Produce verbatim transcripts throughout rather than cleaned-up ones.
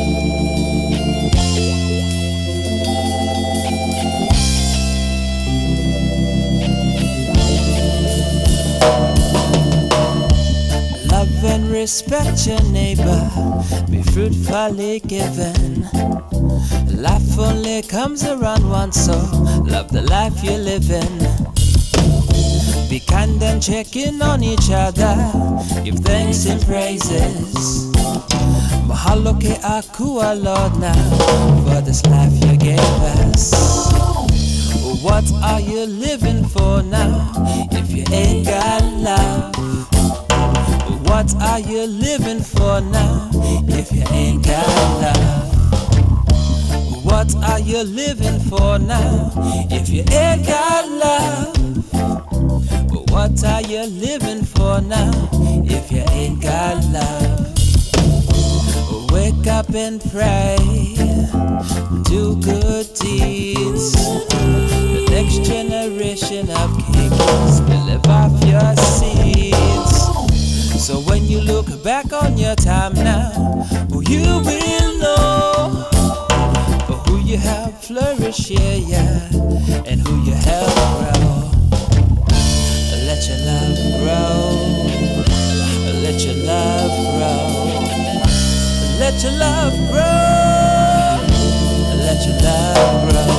Love and respect your neighbor, be fruitfully given. Life only comes around once, so love the life you live in. Be kind and check in on each other, give thanks and praises. Mahalo ke akua, Lord, now for this life you gave us. What are you living for now if you ain't got love? What are you living for now if you ain't got love? What are you living for now if you ain't got love? What are you living for now if you ain't got love? Wake up and pray, do good deeds. The next generation of kings will live off your seeds. So when you look back on your time now, you will know who you helped flourish, yeah, yeah, and who you helped grow. Let your love grow, let your love grow, let your love grow, let your love grow.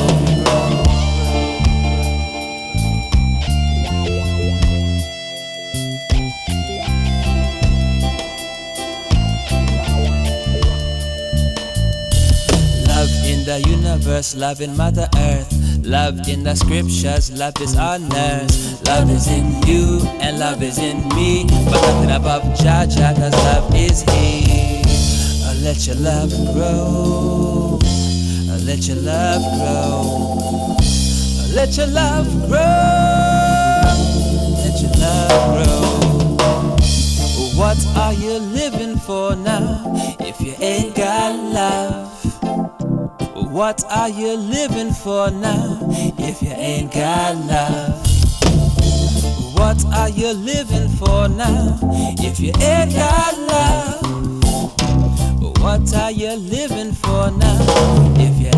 Love in the universe, love in Mother Earth, love in the scriptures, love is on earth. Love is in you and love is in me, but nothing above Jah Jah, cause love is He. Uh, let your love grow, uh, let your love grow, uh, let your love grow, let your love grow. What are you living for now if you ain't got love? What are you living for now if you ain't got love? What are you living for now if you ain't got love? What are you living for now if you